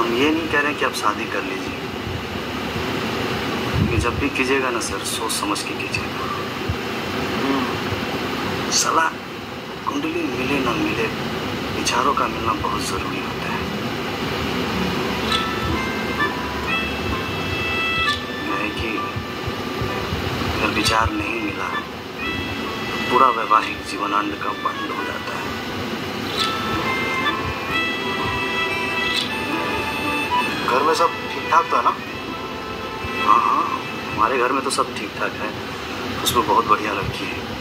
हम ये नहीं कह रहे कि आप शादी कर लीजिए, लेकिन जब भी कीजिएगा ना सर, सोच समझ के कीजिएगा। सलाह कुंडली मिले ना मिले, विचारों का मिलना बहुत जरूरी होता है। है कि अगर विचार नहीं मिला तो पूरा वैवाहिक जीवन अंड का बंद हो जाता है। घर में सब ठीक ठाक था ना? हाँ हाँ, हमारे घर में तो सब ठीक ठाक है। उसमें बहुत बढ़िया लड़की है।